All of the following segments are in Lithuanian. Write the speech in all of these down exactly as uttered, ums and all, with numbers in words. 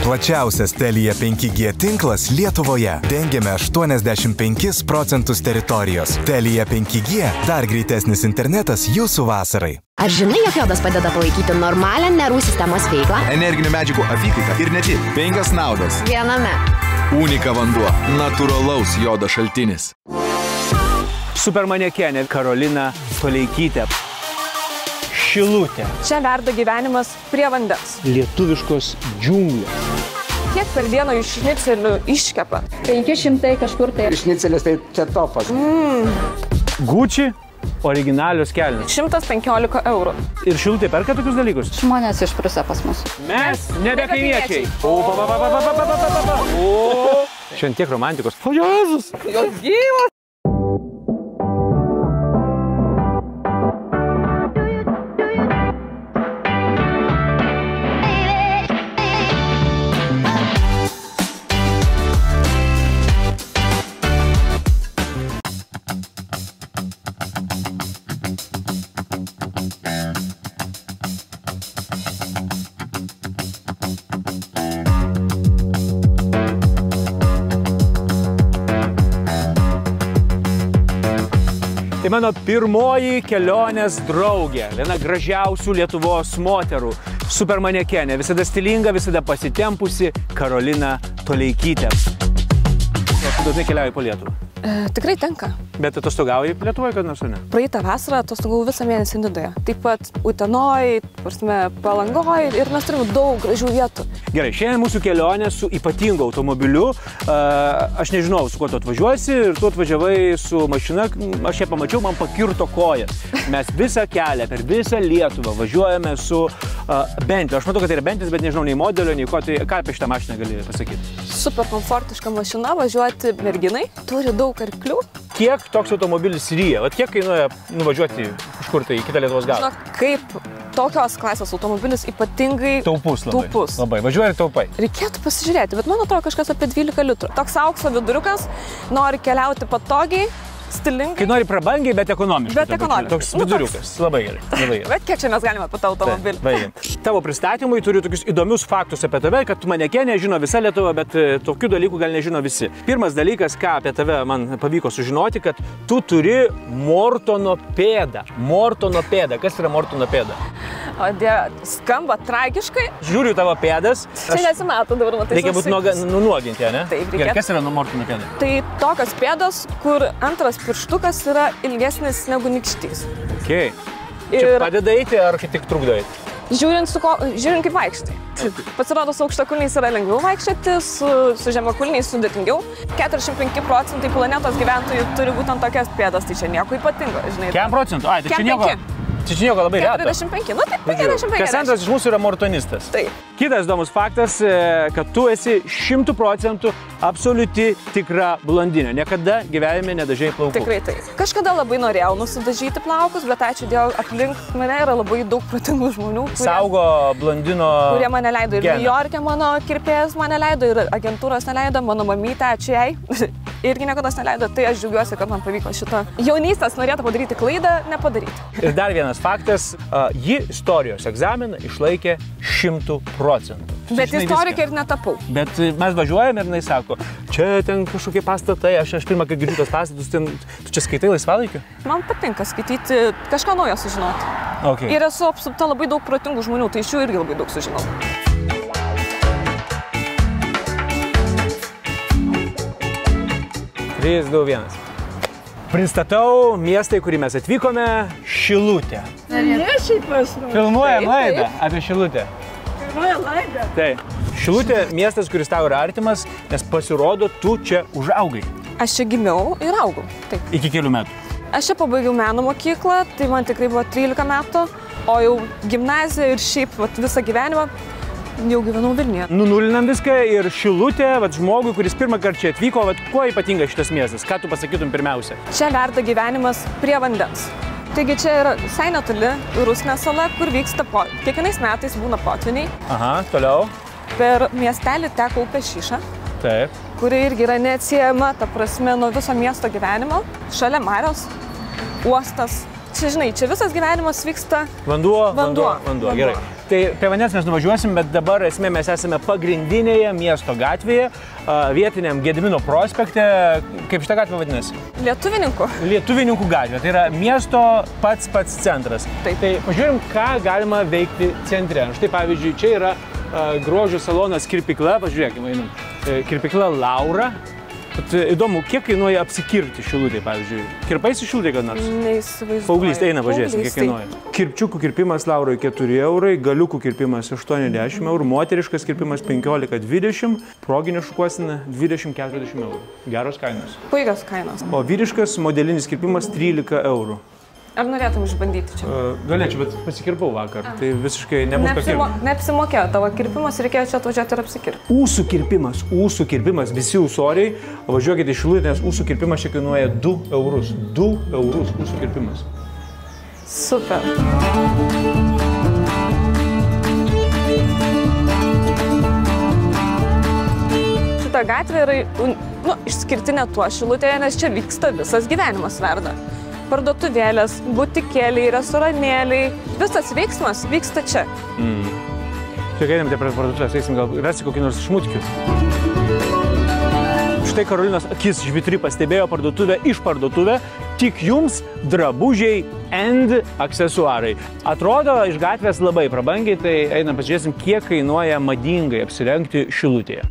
Plačiausias Telia penki G tinklas Lietuvoje. Dengiame aštuoniasdešimt penkis procentus teritorijos. Telia penki G – dar greitesnis internetas jūsų vasarai. Ar žinai, jog jodas padeda palaikyti normalią nervų sistemos veiklą? Energinių medžiagų apykaita ir ne tik. Penkios naudos. Viename. Unika vanduo. Natūralaus jodo šaltinis. Supermanekenė Karolina Toleikytė. Šilutė. Čia verda gyvenimas prie vandens. Lietuviškos džiunglės. Kiek per dieną iš šnicelių iškepa? penki šimtai kažkur tai. Šnicelis tai čia topas. Mm. Gucci originalios kelnės. šimtas penkiolika eurų. Ir Šilutė perka tokius dalykus? Žmonės išprusę pas mus. Mes nebe kaimiečiai. O, pa, pa, pa, pa, pa, pa, pa, pa, pa. O, šiandien tiek romantikos. O, Jėzus. Jos gyvos. Tai mano pirmoji kelionės draugė, viena gražiausių Lietuvos moterų, supermanekenė, visada stilinga, visada pasitempusi Karolina Toleikytė. Tu dažnai keliauji po Lietuvą? E, tikrai tenka. Bet atostogauji Lietuvoje, kad nors ne? Praeitą vasarą atostogavau visą mėnesį Nidoje. Taip pat Utenoj, Palangoj ir mes turime daug gražių vietų. Gerai, šiandien mūsų kelionė su ypatingu automobiliu. Aš nežinau, su kuo tu atvažiuosi ir tu atvažiavai su mašina. Aš ją pamačiau, man pakirto kojas. Mes visą kelią, per visą Lietuvą važiuojame su Bentley. Aš matau, kad tai yra Bentley, bet nežinau nei modelio, nei ko. Tai ką apie šitą mašiną gali pasakyti? Super komfortiška mašina, važiuoti merginai. Turi daug arklių. Kiek toks automobilis ryja? Vat kiek kainuoja nuvažiuoti kažkur tai į kitą Lietuvos galą? Žinok, kaip tokios klasės automobilis ypatingai taupus labai. Taupus. Labai. Važiuoja ir taupai. Reikėtų pasižiūrėti, bet man atrodo kažkas apie dvylika litrų. Toks aukso viduriukas, nori keliauti patogiai, stilingai. Kai nori prabangiai, bet ekonomiškai. Bet ekonomiškai. Toks viduriukas. Labai gerai. Labai gerai. Bet kiek čia mes galime apie tą automobilį? Baigiam. Tavo pristatymui turiu tokius įdomius faktus apie tave, kad tu manekenė žino visa Lietuva, bet tokių dalykų gal nežino visi. Pirmas dalykas, ką apie tave man pavyko sužinoti, kad tu turi Mortono pėdą. Mortono pėdą. Kas yra Mortono pėda? O Dieve, skamba tragiškai. Žiūriu tavo pėdas. Čia nesimato dabar, matai. Reikia būti nunuoginti, ne? Taip, reikia. Gerai, kas yra Mortono pėda? Tai tokios pėdos, kur antras pirštukas yra ilgesnis negu nykštys. Okay. Čia ir padeda eiti ar tik trukdo eiti? Žiūrint, su ko, žiūrint kaip vaikštai. Pasirodo, su aukštakulniais yra lengviau vaikščioti, su, su žemakulniais sudėtingiau. keturiasdešimt penki procentai planetos gyventojų turi būtent tokias pėdas, tai čia nieko ypatingo, žinai. Kiek procentų? Ai, tai čia nieko. Čia čia nieko labai reto. keturiasdešimt penki, nu taip, keturiasdešimt penki. Kas antras iš mūsų yra mortonistas. Taip. Kitas įdomus faktas, kad tu esi šimtų procentų absoliuti tikra blondinė. Niekada gyvenime nedažai plaukų. Tikrai taip. Kažkada labai norėjau nusidažyti plaukus, bet ačiū Dievui, aplink mane yra labai daug protingų žmonių. Kurie, saugo blondino kurie mane leido. Ir New York'e mano kirpėjas mane leido, ir agentūros neleido, mano mamytė, ačiū jai. Irgi niekada neleido, tai aš džiaugiuosi, kad man pavyko šitą. Jaunystės norėtų padaryti klaidą, nepadaryti. Ir dar vienas faktas, uh, ji istorijos egzaminą išlaikė šimtų procentų. Bet istorikė ir netapau. Bet mes važiuojame ir jinai sako, čia ten kažkokie pastatai, aš, aš pirmą, kai girdžiu tos pastatus, ten, tu čia skaitai laisvalaikiu? Man patinka skaityti, kažką naujo sužinoti. Okay. Ir esu apsupta labai daug protingų žmonių, tai iš jų irgi labai daug sužinau. trys, du, vienas. Pristatau miestą, į kurį mes atvykome, Šilutė. Nešiai pas mus. Filmuojam laidą apie Šilutę. Filmuojam laidą. Taip. Šilutė miestas, kuris tau yra artimas, nes pasirodo, tu čia užaugai. Aš čia gimiau ir augau. Taip. Iki kelių metų. Aš čia pabaigiau meno mokyklą, tai man tikrai buvo trylika metų, o jau gimnaziją ir šiaip vat, visą gyvenimą jau gyvenau Vilniuje. Nunulinam viską ir Šilutė, vat, žmogui, kuris pirmą kartą čia atvyko, vat, kuo ypatingas šitas miestas? Ką tu pasakytum pirmiausia? Čia verda gyvenimas prie vandens. Taigi čia yra visai netoli Rusnės sala, kur vyksta po... Kiekvienais metais būna potviniai. Aha, toliau. Per miestelį teka upė Šyša. Taip. Kuri irgi yra neatsiejama, ta prasme, nuo viso miesto gyvenimo. Šalia marios, uostas. Čia, žinai, čia visas gyvenimas vyksta... Vanduo, vanduo, vanduo. vanduo. Gerai. Tai prie vandens mes nuvažiuosim, bet dabar esmė mes esame pagrindinėje miesto gatvėje, vietiniam Gedimino prospekte. Kaip šitą gatvę vadinasi? Lietuvininkų. Lietuvininkų gatvė. Tai yra miesto pats pats centras. Taip. Tai pažiūrim, ką galima veikti centre. Štai pavyzdžiui, čia yra grožio salonas Kirpykla, pažiūrėkime, einam. Kirpykla Laura. Bet įdomu, kiek kainuoja apsikirpti Šilutėje, pavyzdžiui? Kirpaisi Šilutėje gal nors? Neįsivaizduoju. Paauglys, eina, pažiūrėsim, kiek kainuoja. Kirpčiukų kirpimas Lauroje keturi eurai, galiukų kirpimas aštuoniasdešimt eurų, moteriškas kirpimas penkiolika dvidešimt, proginė šukuosena dvidešimt keturiasdešimt eurų. Geros kainos. Puikios kainos. O vyriškas modelinis kirpimas trylika eurų. Ar norėtum išbandyti čia? Galėčiau, bet pasikirpau vakar, tai visiškai nebus Neapsimo, neapsimokėjo tavo kirpimas, reikėjo čia atvažiuoti ir apsikirpti. Ūsų kirpimas, ūsų kirpimas, visi ūsoriai, važiuokite į Šilutę, nes ūsų kirpimas čia kainuoja du eurus. du eurus ūsų kirpimas. Super. Šitą gatvę yra nu, išskirtinė tuo Šilutėje, nes čia vyksta visas gyvenimas verda. Parduotuvėlės, butikėliai, restoranėliai, visas veiksmas vyksta čia. Mm. Čia kai einam prie parduotuvės, eisim gal rasti kokį nors šmutkių. Štai Karolinos akis žvitri pastebėjo parduotuvę iš parduotuvę, tik jums drabužiai and aksesuarai. Atrodo iš gatvės labai prabangiai, tai einam pažiūrėsim, kiek kainuoja madingai apsirengti Šilutėje.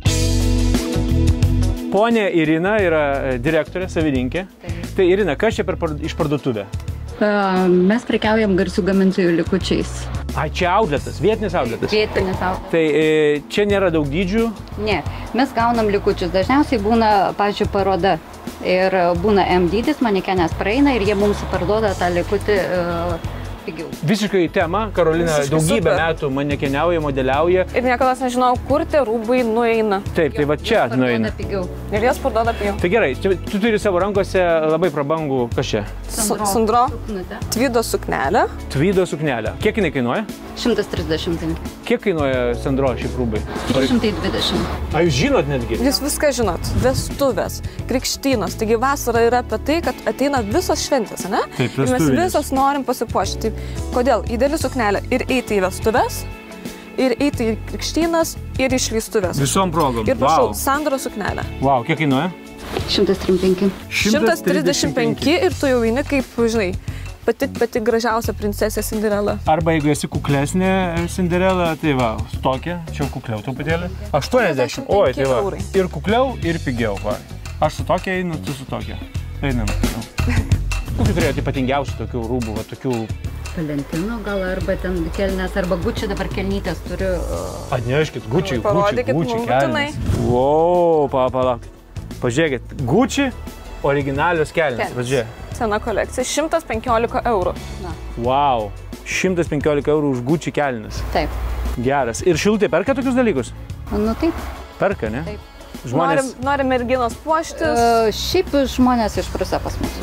Ponė Irina yra direktorė, savininkė. Tai Irina, kas čia per iš parduotuvę? Uh, mes prekiaujam garsių gamintojų likučiais. A, čia outletas, vietinis outletas. Vietinis outletas. Tai e, čia nėra daug dydžių? Ne, mes gaunam likučius. Dažniausiai būna, pavyzdžiui, paroda. Ir būna M dydis, manekenės praeina ir jie mums parduoda tą likutį uh, pigiau. Visiškai tema, Karolina Visiškai daugybę super. metų manekeniauja, modeliauja. Ir niekada nežinau, kur tie rūbai nueina. Taip, tai va čia nueina. Pigiau. Ir jas parduoda pigiau. Tai gerai, čia, tu turi savo rankose labai prabangų, kas čia? Sandro. Sandro. Tvido suknelė. Tvido suknelė. Kiek jinai kainuoja? šimtas trisdešimt penki. Kiek kainuoja Sandro šiaip rūbai? trys šimtai dvidešimt. A, jūs žinot netgi? Jūs viską žinot. Vestuvės, krikštynos. Taigi vasara yra apie tai, kad ateina visos šventės, ne? Taip, ir mes vestuvinės. visos norim pasipuošti. Tai kodėl? Įdėlį suknelę ir eiti į vestuvės, ir eiti į krikštynas, ir išleistuvės. Visom progom. Ir prašau, Wow. Sandro suknelę. Wow, kiek kainuoja? šimtas trisdešimt penki. šimtas trisdešimt penki ir tu jau eini kaip, žinai, pati, pati gražiausia princesė Cinderella. Arba jeigu esi kuklesnė Cinderella, tai va, tokia, čia kukliau truputėlį. aštuoniasdešimt. Oi, tai va. eurai. Ir kukliau, ir pigiau, va. Aš su tokia einu, tu su tokia. Einam. Kokių turėjote ypatingiausių tokių rūbų, va, tokių... Valentino gal arba ten kelnes, arba Gucci dabar kelnytės turiu. Uh... Atneškit, Gucci, Gucci, Parodykit Gucci mum kelnes. Wow, pala, pala. Pažiūrėkit, Gucci originalios kelnes, Kelnes. pažiūrėk. Sena kolekcija, šimtas penkiolika eurų. Wow, šimtas penkiolika eurų už Gucci kelnes. Taip. Geras. Ir Šilutė perka tokius dalykus? Nu taip. Perka, ne? Taip. Žmonės... Nori, nori merginos puoštis. Uh, šiaip žmonės išprusę pas mus.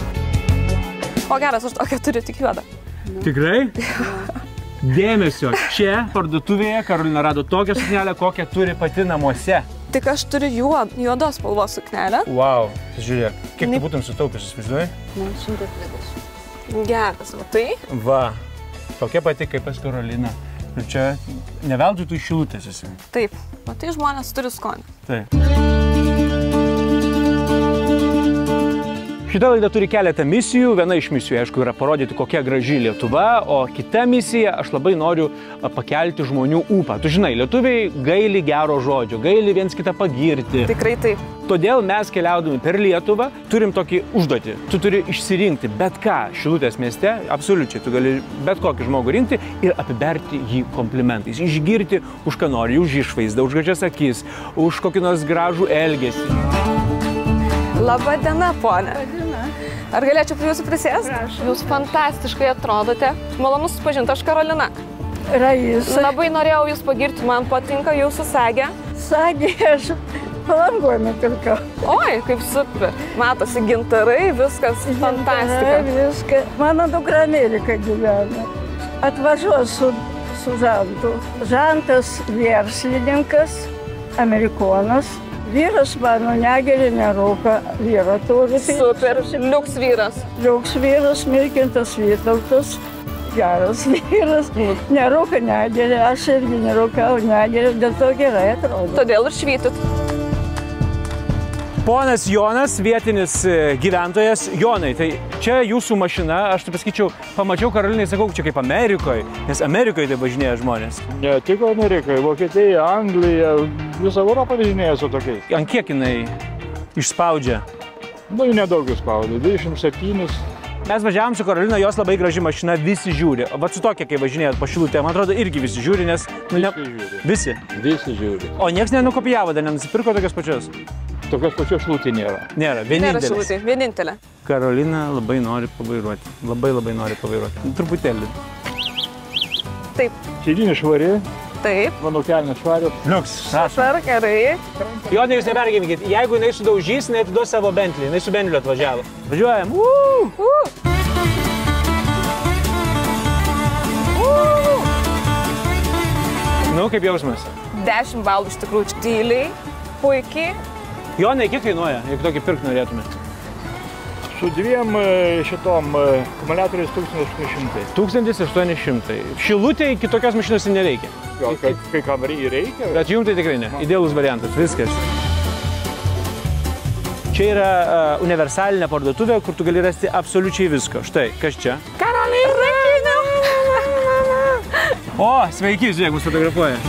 O geras, aš tokia turiu tik juodą. Tikrai? Dėmesio, čia parduotuvėje Karolina rado tokią suknelę, kokią turi pati namuose. Tik aš turiu juod, juodos spalvos suknelę. Wow, žiūrėk, kiek Ne- tu būtum sutaupęs, įsivaizduoji? Nu, šimtas dvidešimt. Geras, o tai? Va, tokia pati kaip pas Karolina. Ir čia neveltui tu iš Šilutės esi. Taip, o tai žmonės turi skonį. Taip. Šita laida turi keletą misijų. Viena iš misijų, aišku, yra parodyti, kokia graži Lietuva, o kita misija, aš labai noriu pakelti žmonių ūpą. Tu žinai, lietuviai gaili gero žodžio, gaili viens kitą pagirti. Tikrai taip. Todėl mes keliaudami per Lietuvą turim tokį užduotį. Tu turi išsirinkti bet ką Šilutės mieste, absoliučiai, tu gali bet kokį žmogų rinkti ir apiberti jį komplimentais. Išgirti už ką nori, už išvaizdą, už gražias akis, už kokį nors gražų elgesį. Labą dieną, ponė. Ar galėčiau prie jūsų prisėsti? Prašau. Jūs fantastiškai atrodote. Malonu susipažinti, aš Karolina. Raisa. Labai norėjau jūs pagirti, man patinka jūsų sagė. Sagė, aš Palangoje nupirkau. Oi, kaip super. Matosi gintarai, viskas fantastika. Viską. Mano dukra Amerika gyvena. Atvažiuoju su, su Žantu. Žantas verslininkas, amerikonas. Vyras mano negeria, nerūka, vyra turi. Super, liuks vyras. Liuks vyras, Mirkintas Vytautas, geras vyras. Nerūka, negeria, aš irgi nerūkau, negeria, dėl to gerai atrodo. Todėl ir švytit. Ponas Jonas, vietinis gyventojas. Jonai, tai čia jūsų mašina, aš taip pasakyčiau, pamačiau Karolinai, sakau, čia kaip Amerikoje, nes Amerikoje tai važinėja žmonės. Ne tik Amerikoje, Vokietija, Anglija, visą Europą važinėja su tokiais. Ant kiek jinai išspaudžia? Nu, nedaug išspaudė, dvidešimt septynis. Mes važiavom su Karolina, jos labai graži mašina, visi žiūri. Vat su tokia, kai važinėjot po Šilutę, man atrodo, irgi visi žiūri, nes... Nu, ne... Visi žiūri. Visi? Visi žiūri. O nieks nenukopijavo, dar nenusipirko tokios pačios? Tokios pačios Šilutė nėra. Nėra, Nėra vienintelis. Šilutė, vienintelė. Karolina labai nori pavairuoti. Labai labai nori pavairuoti. Truputėlį. Taip. Sėdynė švari. Taip. Mano kelnės švarios. Liuks, prašom. Super, gerai. Jonai, jūs nepergimykit. Jeigu jinai sudaužys, jinai atiduos savo Bentley. Jinai su Bentley atvažiavo. Važiuojam. Uuu. Uh. Uh. Nu, kaip jausmas? Dešimt balų iš tikrųjų tyliai, puikiai. Jonai, kiek kainuoja, jeigu tokį pirkt norėtume? Su dviem šitom akumuliatoriais tūkstantis aštuoni šimtai. tūkstantis aštuoni šimtai. Šilutėj kitokios mašinos nereikia. Jo, kai, kai kam reikia. Bet jums tai tikrai ne. Idealus variantas. Viskas. Čia yra uh, universalinė parduotuvė, kur tu gali rasti absoliučiai visko. Štai, kas čia? Karolina! O, sveiki, žiūrėk, mus fotografuoja.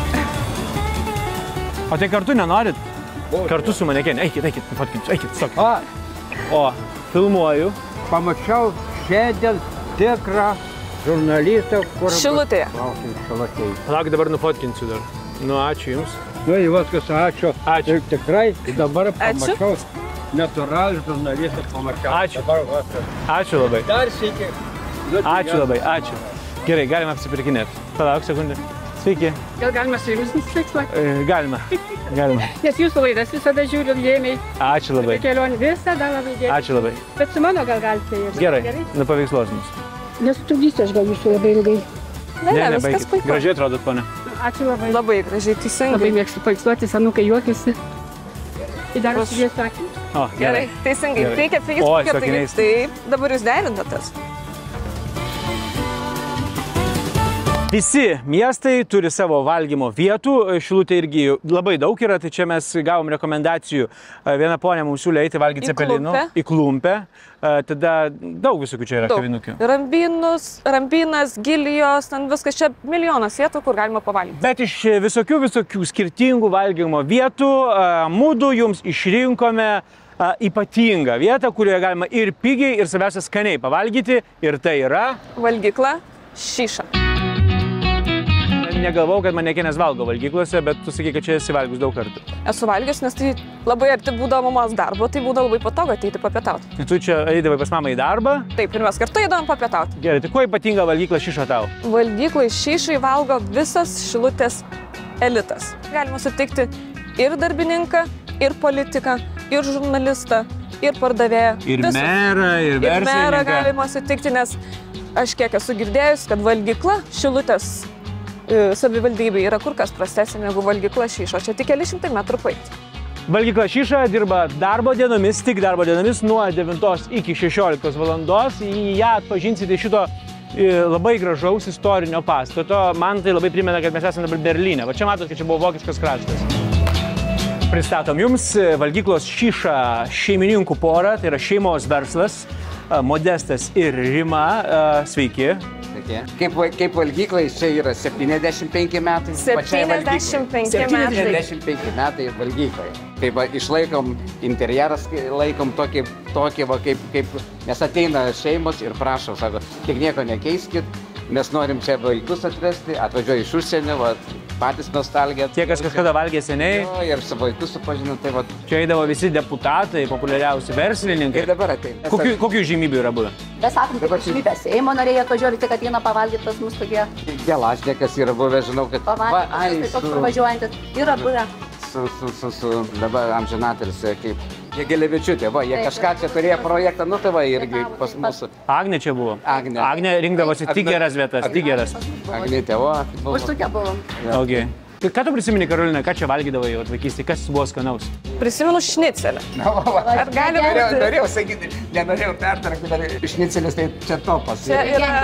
O tai kartu nenorit? Kartu su manekene. Eikit, eikit, fotkinsiu. Eikit, stok. O, filmuoju. Pamačiau šiandien tikrą žurnalistą, kur... Šilutėje. Šilutėje. Palauk, dabar nufotkinsiu dar. Nu, ačiū jums. Nu, į viskas, ačiū. Ačiū. Ir tikrai dabar Ačiū. pamačiau natūralų žurnalistą pamačiau. Ačiū. Dabar viskas. Ačiū labai. Dar sykį. Ačiū labai, ačiū. Gerai, galima apsipirkinėti. Palauk sekundę. Sveiki. Gal galima su jumis nusifiksuoti? E, galima. Galima. Nes jūsų laidas visada žiūriu dėmiai. Ačiū labai. Kelionė visada labai dėmiai. Ačiū labai. Bet su mano gal galite ir. Gerai, nupaveiksluos mus. Nesutrukdysiu aš gal jūsų labai ilgai. Ne, ne, viskas baikit. puiku. Gražiai atrodot, ponia. Ačiū labai. Labai gražiai, Labai teisingai. mėgstu paveiksluoti, senukai juokiasi. Ir dar užsidėsiu akį. O, Gerai, teisingai. Gerai. Reikia Oi, Facebook'e, taigi sakiniais. taip, dabar jūs derintatės. Visi miestai turi savo valgymo vietų, Šilutė irgi labai daug yra, tai čia mes gavom rekomendacijų. Viena ponė mums siūlė eiti valgyti Į cepelinų. Klumpę. Į Klumpę. Tada daug visokių čia yra kavinukių. Rambinus, Rambinas, Gilijos, ten viskas čia milijonas vietų, kur galima pavalgyti. Bet iš visokių visokių skirtingų valgymo vietų mūdu jums išrinkome ypatingą vietą, kurioje galima ir pigiai, ir svarbiausia skaniai pavalgyti. Ir tai yra... Valgykla Šiša. Negalvau, kad manekenės valgo valgyklose, bet tu sakai, kad čia esi valgus daug kartų. Esu valgius, nes tai labai arti būdavo mamos darbo, tai būdavo labai patogu ateiti papietauti. Tai tu čia eidavai pas mamą į darbą? Taip, ir mes kartu eidavom papietauti. Gerai, tai kuo ypatinga valgykla Šiša tau? Valgyklai Šišai valgo visas Šilutės elitas. Galima sutikti ir darbininką, ir politiką, ir žurnalistą, ir pardavėją. Ir Visus. merą, ir Ir merą verslininką. galima sutikti, nes aš kiek esu girdėjus, kad valgykla Šilutės e, savivaldybė yra kur kas prastesnė negu valgykla Šiša. Čia tik keli šimtai metrų paeiti. Valgykla Šiša dirba darbo dienomis, tik darbo dienomis nuo devintos iki šešioliktos valandos. Į ją atpažinsite šito e, labai gražaus istorinio pastato. Man tai labai primena, kad mes esame dabar Berlyne. Va čia matot, kad čia buvo vokiškas kraštas. Pristatom jums valgyklos Šiša šeimininkų porą, tai yra šeimos verslas, Modestas ir Rima. Sveiki. Kaip, kaip valgyklai, čia yra septyniasdešimt penki metai. septyniasdešimt penki metai. septyniasdešimt penki metai valgyklai. Tai va, išlaikom interjeras, laikom tokį, tokį va, kaip, kaip, nes ateina šeimos ir prašo, sako, tik nieko nekeiskit, mes norim čia vaikus atvesti, atvažiuoja iš užsienio, va, patys nostalgiją. Tie, kas kažkada valgė seniai. Jo, ir su vaikus supažinau, tai va. Čia eidavo visi deputatai, populiariausi verslininkai. Ir dabar ateina. Kokių, kokių žymybių yra buvę? Mes sakom, kad išlipę Seimo norėjo atvažiuoti, tik ateina pavalgyti pas mus tokie Gelažnekas yra buvę, žinau, kad... pavalgyti, tai toks pravažiuojantis. Yra buvę. Su, su, su, su dabar amžinatelis, kaip Jegelevičiūtė, va, jie kažką čia turėjo projektą, nu tai va, irgi pas mūsų. Agnė čia buvo. Agnė. Agnė rinkdavosi tik geras vietas, tik geras. Agnėtė, o. Užsukę buvom. Okay. Ką tu prisimeni, Karolina, ką čia valgydavai vaikystėje, kas buvo skanaus? Prisimenu šnicelę. Ar gali būti? Norėjau sakyti, nenorėjau pertraukti, bet šnicelis tai čia topas. Čia yra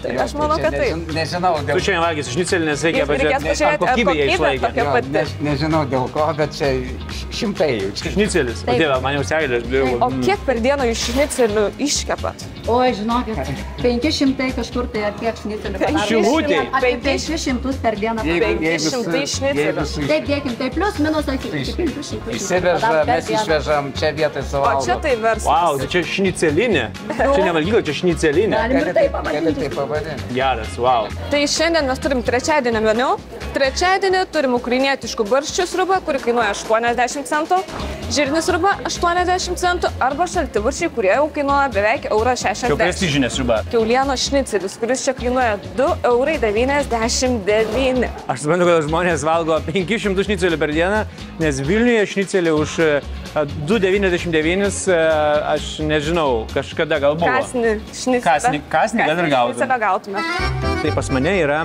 Tai aš manau, kad taip. Nežinau, dėl... Tu šiandien valgysi šnicelį, nes reikia pažiūrėti, ar kokybė jie išlaikė. Jo, ne, nežinau dėl ko, bet čia šimtai jau. Šnicelis. O Dieve, man jau seilės. O kiek per dieną iš šnicelių iškepat? Oi, žinokit, penki šimtai kažkur tai ar kiek šnicelių. Šilutėj. Apie penki šimtus per dieną. penki šimtai šnicelių. Taip, dėkim, tai plius, minus, iki penkių šimtų. Įsiveža, mes išvežam čia vietoj savo. O čia tai verslas. Vau, tai čia šnicelinė. Čia ne valgykla, čia šnicelinė. Galim ir taip pavadinti. Geras, vau. Tai šiandien mes turim trečiadienį meniu. Trečiadienį turim ukrainietiškų barščių sriubą, kuri kainuoja aštuoniasdešimt centų, žirnių sriuba aštuoniasdešimt centų arba šaltibarščiai, kurie jau kainuoja beveik eurą šešiasdešimt. Čia prestižinė sriuba. Kiaulieno šnicelis, kuris čia kainuoja du eurai devyniasdešimt devyni. Aš suprantu, kad žmonės valgo penkis šimtus šnicelių per dieną, nes Vilniuje šnicelį už du devyniasdešimt devyni, aš nežinau, kažkada gal buvo. Kasnį šnicelį. Kasnį, kasnį gal ir gautume. gautume. Tai pas mane yra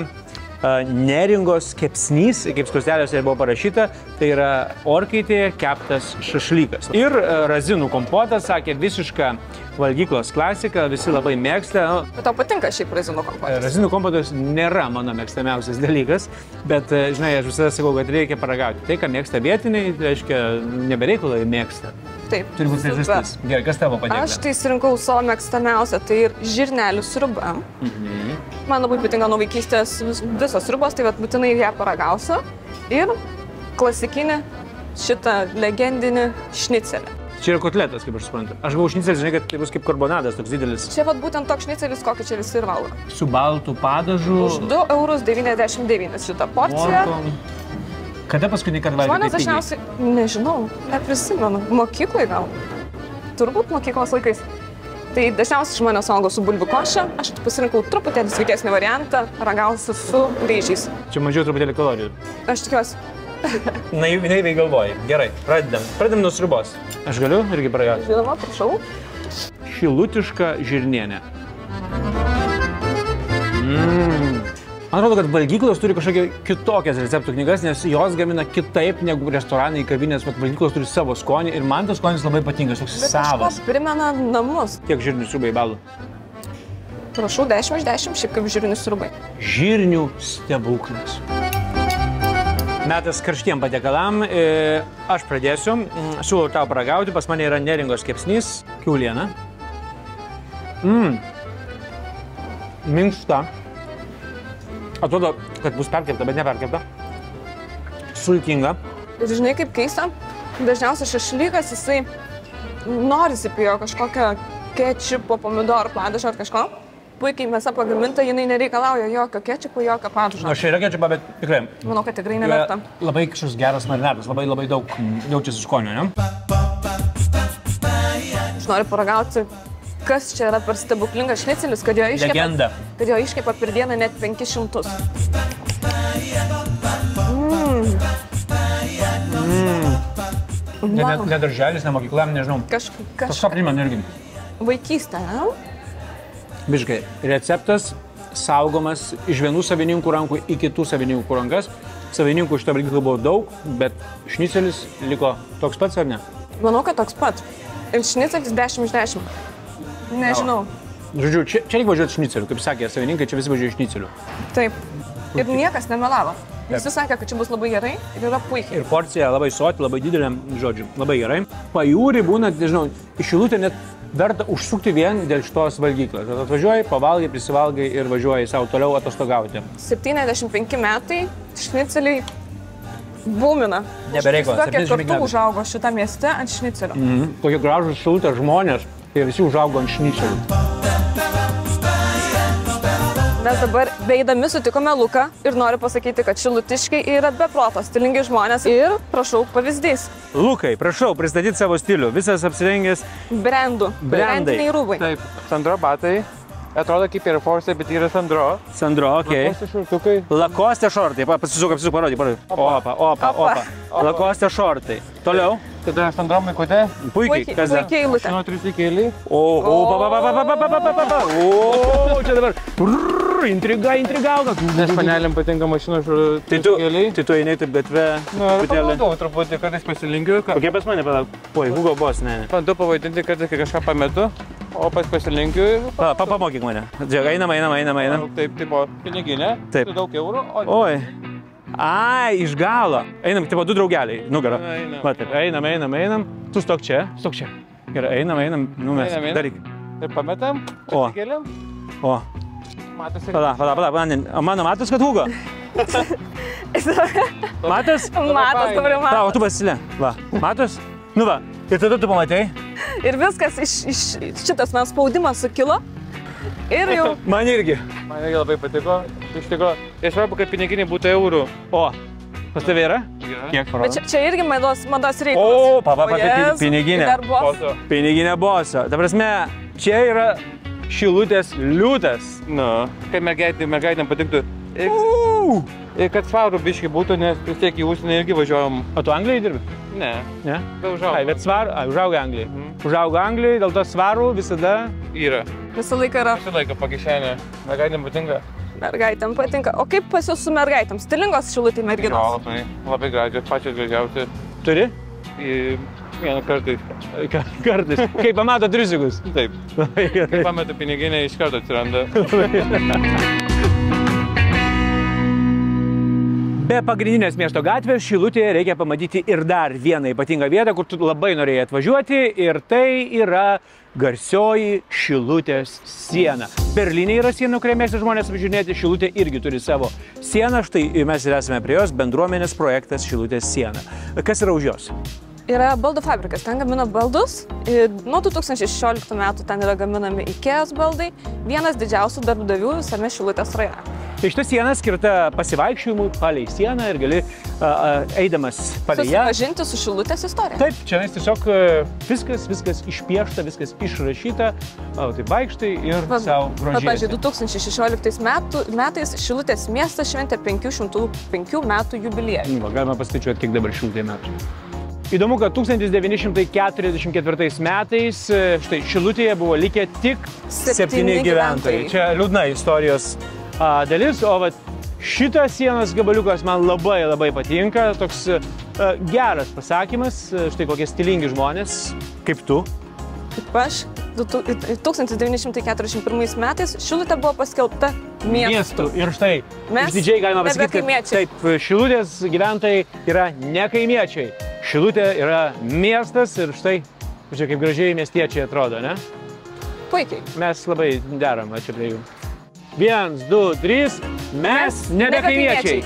neringos kepsnys, kaip skruostelėse buvo parašyta, tai yra orkaitėje keptas šašlykas. Ir razinų kompotas, sakė, visiška valgyklos klasika, visi labai mėgsta. Bet tau patinka šiaip razinų kompotas? Razinų kompotas nėra mano mėgstamiausias dalykas, bet, žinai, aš visada sakau, kad reikia paragauti. Tai, ką mėgsta vietiniai, reiškia, nebereikalai mėgsta. Taip. Turi būti priežastis. Gerai, kas tavo patinka? Aš tai surinkau savo mėgstamiausią, tai ir žirnelių sriuba. Mhm. Man labai patinka nuo vaikystės visos sriubos, tai vat būtinai ją paragausiu. Ir klasikinį šitą legendinį šnicelį. Čia yra kotletas, kaip aš suprantu. Aš buvau šnicelis, žinai, kad tai bus kaip karbonadas, toks didelis. Čia vat būtent toks šnicelis, kokį čia visi ir valgo. Su baltų padažu. Už du eurus devyniasdešimt devyni šitą porciją. Morkom. Kada paskutinį kartą valgėte? Žmonės dažniausiai, nežinau, neprisimenu, mokyklai gal. Turbūt mokyklos laikais. Tai dažniausiai žmonės valgo su bulvių koše, aš pasirinkau truputėlį sveikesnį variantą, ragausiu su ryžiais. Čia mažiau truputėlį kalorijų. Aš tikiuosi. Naiviai galvoji. Gerai, pradedam. Pradedam nuo sriubos. Aš galiu irgi paragauti? Žinoma, prašau. Šilutiška žirnienė. Mm. Man atrodo, kad valgyklos turi kažkokią kitokias receptų knygas, nes jos gamina kitaip negu restoranai, kavinės, bet valgyklos turi savo skonį ir man tas skonis labai patinka, toks bet savas. Bet primena namus. Kiek žirnių sriubai balų? Prašau, dešimt iš dešimt, šiaip kaip žirnių sriubai. Žirnių stebuklas. Metas karštiem patiekalam. Aš pradėsiu. Siūlau tau paragauti. Pas mane yra neringos kepsnys, kiauliena. Mmm. Minkšta. Atrodo, kad bus perkepta, bet neperkepta. Sultinga. Ir žinai, kaip keista, dažniausiai šašlykas, jisai norisi prie jo kažkokio kečupo, pomidorų, padažo ar kažko. Puikiai mėsa pagaminta, jinai nereikalauja jokio kečupo, jokio padažo. Aš čia yra kečupo, bet tikrai. Manau, kad tikrai neverta. Labai kažkoks geras marinatas, labai labai daug jaučiasi skonio, ne? Aš noriu paragauti, kas čia yra per stebuklingas šnicelis, kad jo iškepa, Legenda. kad jo iškepa per dieną net penkis šimtus. Mm. Mm. Ne, ne, ne darželis, ne mokykla, nežinau. Kaž, kaž... Kažką primena irgi. Vaikystė, ne? Biškai, receptas saugomas iš vienų savininkų rankų į kitų savininkų rankas. Savininkų šitą valgyklą buvo daug, bet šnicelis liko toks pats, ar ne? Manau, kad toks pat. Ir šnicelis dešimt iš dešimt. Nežinau. Žodžiu, čia, čia reikia važiuoti šnicelių, kaip sakė savininkai, čia visi važiuoja šnicelių. Taip. Ir niekas nemelavo. Visi sakė, kad čia bus labai gerai ir yra puikiai. Ir porcija labai soti, labai didelė, žodžiu, labai gerai. Pajūrį būna, nežinau, iš Šilutė net verta užsukti vien dėl šitos valgyklos. Atvažiuoji, pavalgai, prisivalgai ir važiuoji savo toliau atostogauti. septyniasdešimt penki metai šniceliai būmina. Nebereikalas. Kiek kartų užaugo šitą mieste ant šnicelių. Mhm. Tokie gražūs Šilutės žmonės, jie visi užaugo ant šnicelių. Mes dabar beidami sutikome Luką ir noriu pasakyti, kad šilutiškai yra beproto stilingi žmonės ir, prašau, pavyzdys. Lukai, prašau, pristatyti savo stilių. Visas apsirengęs brandų. Brandiniai rūbai. Taip, Sandro batai. Atrodo kaip Air Force, bet yra Sandro. Sandro, okei. Lacoste šortukai. Lacoste šortai. Pasisuk, apsisuk, parodyk, parodyk. Opa, opa, opa. Lacoste šortai. Toliau. Tada Sandro maikutė. Puikiai. Kas dar? Puikiai eilutė. Žinau, tritikėlį. O, o, pa, pa, pa, pa, pa, pa, pa, pa, pa. O, čia dabar. Brrr, intriga, intrigauga. Nes panelėm patinka mašinų tritikėliai. Tai tu eini taip gatvę. Na, ir panaudau truputį, kartais pasilinkiu. Kokie pas mane, palauk. Poi, Hugo Boss, ne. Bandau pavaidinti, kad kai kažką pametu. o pas pasilinkiu ir... Pa, pa, pamokyk mane. Žiūrėk, einam, einam, einam, einam. Taip, taip, o piniginė. Taip. Su daug eurų. O... Oi. Ai, iš galo. Einam, tipo, du draugeliai, nugarą. Einam. Va, taip, einam, einam, einam. Tu stok čia, stok čia. Gerai, einam, einam, nu mes. Einam, einam. Daryk. Ir pametam, O. atsikėlėm. O. Matosi. Pala, pala, pala, man, mano matos, kad Hugo? Matos? Matos, dabar jau matos. Ta, o tu pasilė. Va, matos? Nu va, ir tada tu pamatei? Ir viskas iš, iš šitas man spaudimas sukilo. Ir jau... Man irgi. Man irgi labai patiko. Iš tikrųjų, ir svarbu, kad piniginiai būtų eurų. O, pas tavai yra? Yra. Kiek Bet parodo? čia, čia irgi mados, mados reikalas. O, papa, O, papa, Jėzus, piniginė. dar boso. Piniginė boso. Ta prasme, čia yra Šilutės liūtas. Nu, kai mergaitė, mergaitėm patiktų. Ir, ir kad svarų biški būtų, nes vis tiek į užsienį irgi važiuojam. O tu Anglijai dirbi? Ne. Ne? Bet užaugo. Ai, bet svarų, ai, užaugo Anglijai. Mm. Užaugo Anglijai, dėl to svarų visada... Yra. Visą laiką yra. Visą laiką pakišenė. Mergaitėm patinka. Mergaitėm patinka. O kaip pas jūs su mergaitėm? Stilingos Šilutėj Jo, merginos? labai, labai gražios, pačios gražiausios. Turi? Į vieną kartais. Kartais. Kai pamato triusikus. Taip. Kai pametu piniginę, iš karto atsiranda. Be pagrindinės miesto gatvės Šilutėje reikia pamatyti ir dar vieną ypatingą vietą, kur tu labai norėjai atvažiuoti, ir tai yra garsioji Šilutės siena. Berlyne yra siena, kurią mėgsta žmonės apžiūrinėti, Šilutė irgi turi savo sieną, štai mes ir esame prie jos, bendruomenės projektas Šilutės siena. Kas yra už jos? Yra baldų fabrikas, ten gamina baldus. Nuo du tūkstančiai šešioliktų metų ten yra gaminami IKEA's baldai, vienas didžiausių darbdavių visame Šilutės rajone. Tai šita siena skirta pasivaikščiojimui palei sieną ir gali a, a, eidamas palei ją susipažinti su Šilutės istorija. Taip, čia tiesiog viskas, viskas išpiešta, viskas išrašyta, o tai vaikštai ir Va, savo grožiesi. Pavyzdžiui, du tūkstančiai šešioliktais metų, metais Šilutės miestas šventė penkių šimtų penkių metų jubiliejų. Va, galima paskaičiuoti, kiek dabar Šilutėje metų. Įdomu, kad tūkstantis devyni šimtai keturiasdešimt ketvirtais metais štai Šilutėje buvo likę tik septyni gyventojai. Čia liūdna istorijos a, dalis, o vat, šitas sienos gabaliukas man labai labai patinka, toks a, geras pasakymas, štai kokie stilingi žmonės, kaip tu. Kaip aš, tūkstantis devyni šimtai keturiasdešimt pirmais metais Šilutė buvo paskelbta miestu. Ir štai, mes išdidžiai galima pasakyti, kad taip, Šilutės gyventojai yra ne kaimiečiai. Šilutė yra miestas ir štai, žiūrėk, kaip gražiai miestiečiai atrodo, ne? Puikiai. Mes labai deram, čia prie jų. Vienas, du, trys, mes nebe kaimiečiai.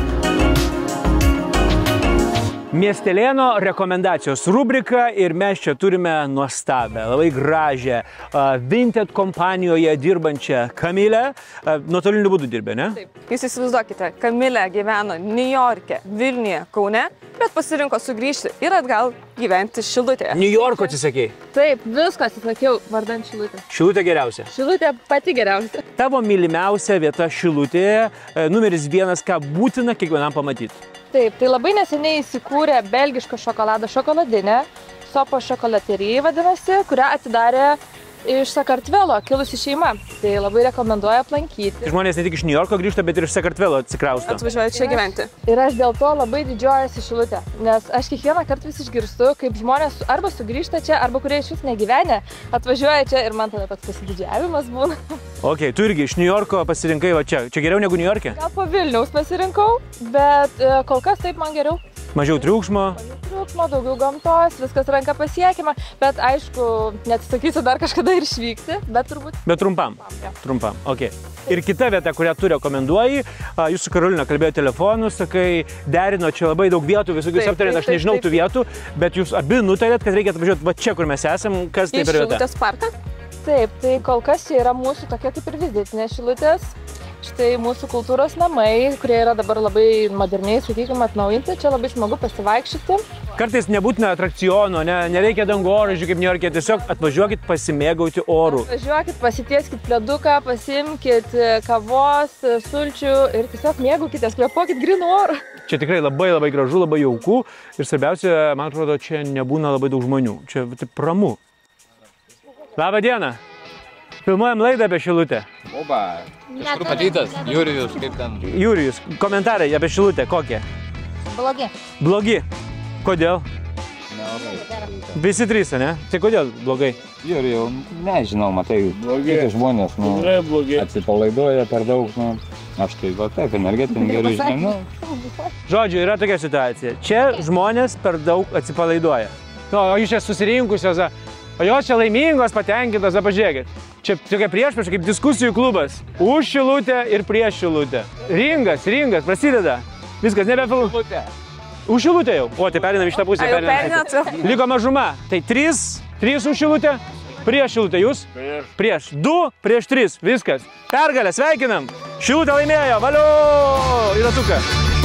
Miestelėno rekomendacijos rubrika ir mes čia turime nuostabę, labai gražią, uh, Vinted kompanijoje dirbančią Kamilę. Uh, nuotoliniu būdu dirbė, ne? Taip. Jūs įsivaizduokite, Kamilė gyveno Niujorke, Vilniuje, Kaune, bet pasirinko sugrįžti ir atgal gyventi Šilutėje. Niujorko atsisakei? Taip, visko atsisakiau vardan Šilutė. Šilutė geriausia? Šilutė pati geriausia. Tavo mylimiausia vieta Šilutėje, numeris vienas, ką būtina kiekvienam pamatyti. Taip, tai labai neseniai įsikūrė belgiško šokolado šokoladinė, Sopo šokolaterija vadinasi, kurią atidarė iš Sakartvelo kilusi šeima. Tai labai rekomenduoju aplankyti. Žmonės ne tik iš Niujorko grįžta, bet ir iš Sakartvelo atsikrausto. Atvažiuoja čia gyventi. Ir aš dėl to labai didžiuojuosi Šilutė, nes aš kiekvieną kartą vis išgirstu, kaip žmonės arba sugrįžta čia, arba kurie iš vis negyvenę, atvažiuoja čia ir man tada toks pasididžiavimas būna. Ok, tu irgi iš Niujorko pasirinkai va čia. Čia geriau negu Niujorke? Gal po Vilniaus pasirinkau, bet kol kas taip man geriau. Mažiau triukšmo? Mažiau triukšmo, daugiau gamtos, viskas ranka pasiekiama, bet aišku, neatsisakysiu dar kažkada ir išvykti, bet turbūt... Bet trumpam? Ja. Trumpam, ok. Ir kita vieta, kurią tu rekomenduoji, jūs su Karolina kalbėjo telefonu, sakai, derino čia labai daug vietų, visokius aptarėt, aš nežinau tų vietų, bet jūs abi nutarėt, kad reikia atvažiuoti va čia, kur mes esam, kas tai per vieta? Į Šilutės parką? Taip, tai kol kas čia yra mūsų tokia kaip ir vizitinė Šilutės. Štai mūsų kultūros namai, kurie yra dabar labai moderniai, sakykime, atnaujinti. Čia labai smagu pasivaikščioti. Kartais nebūtina atrakciono, ne, nereikia dangoraižių kaip Niujorke, tiesiog atvažiuokit pasimėgauti orų. Atvažiuokit, pasitieskit pleduką, pasimkit kavos, sulčių ir tiesiog mėgaukitės, kvėpuokit grynų orų. Čia tikrai labai labai gražu, labai jauku ir svarbiausia, man atrodo, čia nebūna labai daug žmonių. Čia taip ramu. Labą dieną. Filmuojam laidą apie Šilutę. Oba, kažkur matytas, Jurijus, kaip ten. Jurijus, komentarai apie Šilutę kokie? Blogi. Blogi. Kodėl? Na, Visi trys, ne? Tai kodėl blogai? Jurijau, nežinau, matai, kiti žmonės, nu, atsipalaiduoja per daug, nu, aš tai, va, taip, energetinį gerai žinau. Žodžiu, yra tokia situacija. Čia žmonės per daug atsipalaiduoja. Nu, o jūs čia susirinkusios, o jos čia laimingos, patenkintos, pažiūrėkit. Čia tokia priešprieša kaip diskusijų klubas. Už Šilutę ir prieš Šilutę. Ringas, ringas, prasideda. Viskas, nebefilu. Už Šilutę jau. O, tai perinam iš tą pusę. A, jau perinat? Liko mažuma. Tai trys, trys už Šilutę, prieš Šilutę. Jūs? Prieš. Du, prieš tris. Viskas. Pergalę, sveikinam. Šilutė laimėjo. Valio! Į ratuką.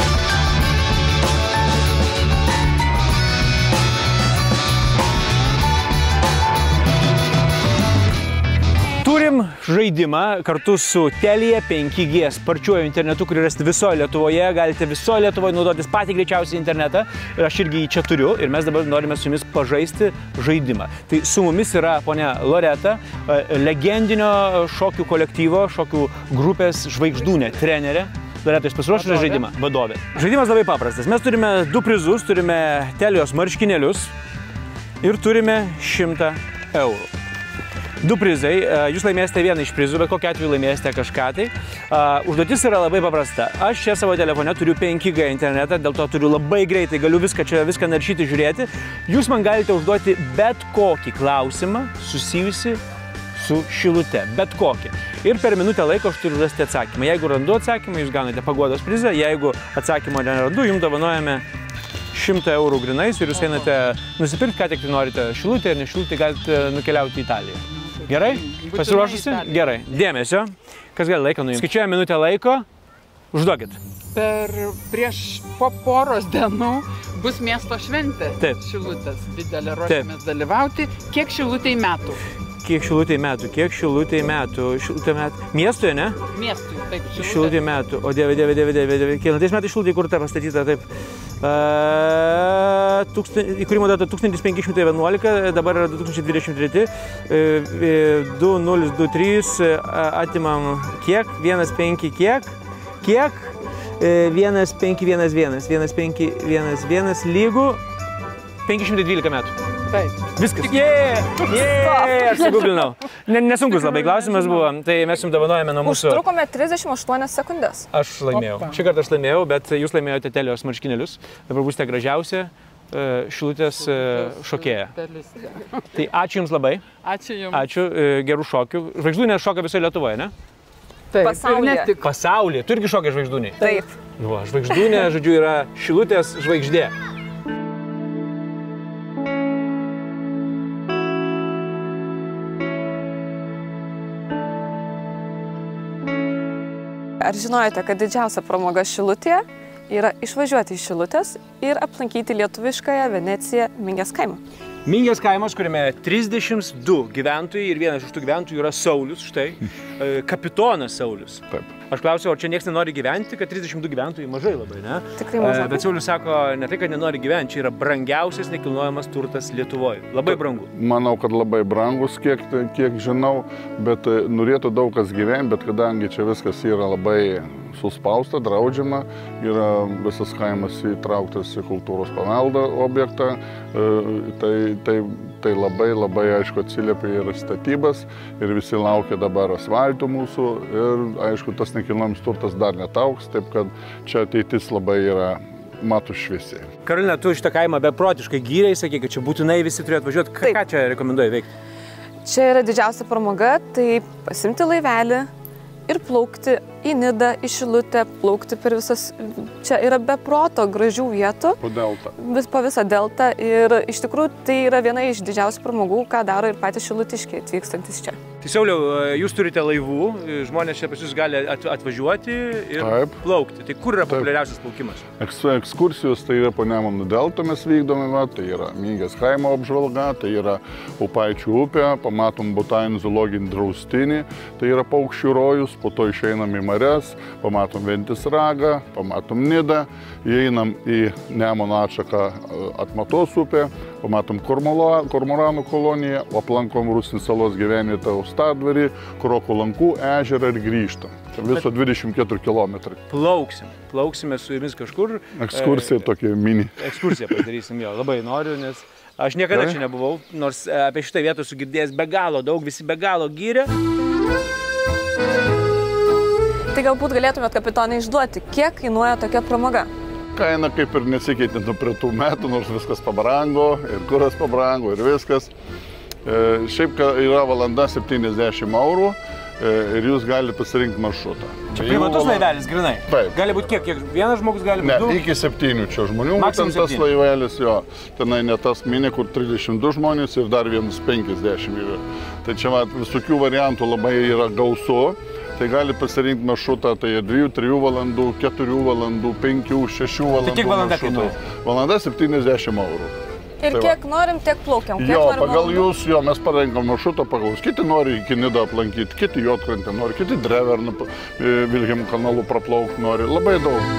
Turim žaidimą kartu su Telia penki G sparčiuoju internetu, kurį rasite visoje Lietuvoje. Galite visoje Lietuvoje naudotis patį greičiausią internetą. Ir aš irgi jį čia turiu. Ir mes dabar norime su jumis pažaisti žaidimą. Tai su mumis yra ponia Loreta, legendinio šokių kolektyvo, šokių grupės Žvaigždūnė trenerė. Loreta, jūs pasiruošite žaidimą? Vadovė. Žaidimas labai paprastas. Mes turime du prizus, turime Telios marškinėlius ir turime šimtą eurų. Du prizai, jūs laimėsite vieną iš prizų, bet kokiu atveju laimėsite kažką tai. Užduotis yra labai paprasta. Aš čia savo telefone turiu penki G internetą, dėl to turiu labai greitai, galiu viską čia viską naršyti, žiūrėti. Jūs man galite užduoti bet kokį klausimą susijusi su Šilute, bet kokį. Ir per minutę laiko aš turiu rasti atsakymą. Jeigu randu atsakymą, jūs gaunate paguodos prizą, jeigu atsakymo nerandu, jums dovanojame šimtą eurų grinais ir jūs einate nusipirkti, ką tik norite Šilutė ir ne Šilutė, galite nukeliauti į Italiją. Gerai? Pasiruošusi? Gerai. Dėmesio. Kas gali laiko nuimti? Skaičiuoja minutę laiko. Užduokit. Per prieš po poros dienų bus miesto šventė. Taip. Šilutės didelė ruošiamės dalyvauti. Kiek Šilutei metų? Kiek Šilutei metų? Kiek Šilutei metų? Šilutė metų. Miestui, ne? Miestui, taip. Šilutei metų. O dieve, dieve, dieve, dieve, dieve. Kelintais metais Šilutė įkurta, pastatyta, taip. Uh, tūkstan... Įkūrimo data tūkstantis penki šimtai vienuolika, dabar yra du tūkstančiai dvidešimt treti. Uh, du nulis du trys, uh, atimam kiek? vienas penki kiek? Kiek? Uh, vienas penki vienas vienas. vienas penki vienas vienas lygų penki šimtai dvylika metų. Taip. Viskas. Jee! Jee! Aš sigublinau. Nesunkus labai klausimas buvo, tai mes jums dovanojame nuo mūsų... Užtrukome trisdešimt aštuonias sekundės. Aš laimėjau. Šį kartą aš laimėjau, bet jūs laimėjote Telios marškinėlius. Dabar būsite gražiausia Šilutės šokėja. Tai ačiū jums labai. Ačiū jums. Ačiū, gerų šokių. Žvaigždūnė šoka visoje Lietuvoje, ne? Taip. Pasaulyje. Pasaulyje. Tu irgi šokia žvaigždūniai? Taip. Va, žvaigždūnė, žodžiu, yra Šilutės žvaigždė. Ar žinojote, kad didžiausia pramoga Šilutėje yra išvažiuoti iš Šilutės ir aplankyti lietuviškąją Veneciją Mingės kaimą? Mingės kaimas, kuriame trisdešimt du gyventojai ir vienas iš tų gyventojų yra Saulius, štai, kapitonas Saulius. Taip. Aš klausiau, ar čia niekas nenori gyventi, kad trisdešimt du gyventojai mažai labai, ne? Tikrai mažai. Bet Saulius sako, ne tai, kad nenori gyventi, čia yra brangiausias nekilnojamas turtas Lietuvoje. Labai brangu. Manau, kad labai brangus, kiek, kiek žinau, bet norėtų daug kas gyventi, bet kadangi čia viskas yra labai suspausta, draudžiama, yra visas kaimas įtrauktas į kultūros paveldo objektą, tai, tai, tai labai labai aišku atsiliepia ir statybas ir visi laukia dabar asfaltų mūsų ir aišku tas nekilnojamas turtas dar netauks, taip kad čia ateitis labai yra matų šviesiai. Karolina, tu šitą kaimą beprotiškai gyriai, sakė, kad čia būtinai visi turėjo atvažiuoti. Ką, ką čia rekomenduoji veikti? Čia yra didžiausia pramoga, tai pasimti laivelį ir plaukti į Nidą, į Šilutę, plaukti per visas... Čia yra be proto gražių vietų. Po deltą. Vis po visą deltą ir iš tikrųjų tai yra viena iš didžiausių pramogų, ką daro ir patys šilutiškiai atvykstantis čia. Tai Sauliau, jūs turite laivų, žmonės čia pas jūs gali atvažiuoti ir Taip. plaukti. Tai kur yra populiariausias plaukimas? Ekskursijos tai yra po Nemuno delta mes vykdome, va, tai yra Mingės kaimo apžvalga, tai yra Upaičių upė, pamatom botaninį zoologinį draustinį, tai yra paukščių rojus, po to išeinam į marias, pamatom Ventis ragą, pamatom Nidą, įeinam į Nemuno atšaką Atmatos upę, pamatom kormoranų koloniją, aplankom Rusnės salos gyvenvietę Austadvarį, Krokų lankų ežerą ir grįžtam. Viso dvidešimt keturi kilometrai. Plauksim. Plauksime su jumis kažkur. Ekskursija e, tokia mini. Ekskursiją padarysim jo. Labai noriu, nes Aš niekada čia nebuvau, nors apie šitą vietą esu girdėjęs be galo daug, visi be galo gyrė. Tai galbūt galėtumėt, kapitonai, išduoti, kiek kainuoja tokia pramoga? Kaina kaip ir nesikeitė nuo prie tų metų, nors viskas pabrango, ir kuras pabrango, ir viskas. E, šiaip yra valanda septyniasdešimt eurų. Ir jūs galite pasirinkti maršrutą. Čia privatus laivelis, grinai? Taip. Gali būti kiek? kiek? Vienas žmogus gali būti? Ne, iki septynių čia žmonių. Maksimum tas laivelis, jo. Tenai ne tas mini, kur trisdešimt du žmonės ir dar vienas penkiasdešimt yra. Tai čia va, visokių variantų labai yra gausu. Tai gali pasirinkti maršrutą, tai dviejų, trijų valandų, keturių valandų, penkių, šešių valandų. Tai kiek valanda kainuoja? Valanda septyniasdešimt eurų. Ir tai kiek va. Norim, tiek plaukiam. Kiek jo, norim pagal valandų? jūs, jo, mes parenkam maršrutą pagal jūs. Kiti nori iki Nidą aplankyti, kiti Juodkrantę nori, kiti Dreverną, Vilhelm kanalu praplaukti nori. Labai daug.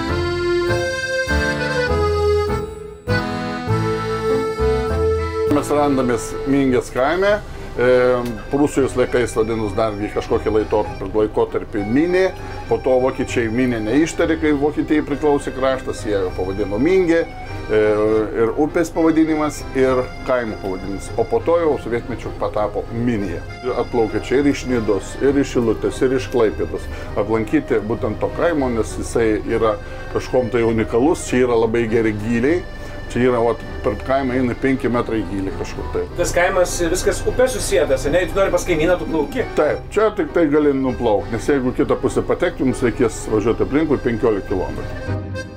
Mes randamės Mingės kaime. Prūsijos laikais vadinus dargi kažkokį laikotarpį Minė, po to vokiečiai Minė neištarė, kai Vokietijai priklausė kraštas, jie pavadino Mingė, ir upės pavadinimas, ir kaimo pavadinimas, o po to jau sovietmečiu patapo Minė. Atplaukė čia ir iš Nidos, ir iš Šilutės, ir iš Klaipėdos, aplankyti būtent to kaimo, nes jisai yra kažkom tai unikalus, čia yra labai geri gyliai. Čia yra, vat, per kaimą eina penki metrai gylį kažkur tai. Tas kaimas viskas upė susėdas, ne? Tu nori pas kaimyną, tu plauki? Taip, čia tik tai gali nuplaukti, nes jeigu kitą pusę patekti, jums reikės važiuoti aplinkui penkiolika kilometrų.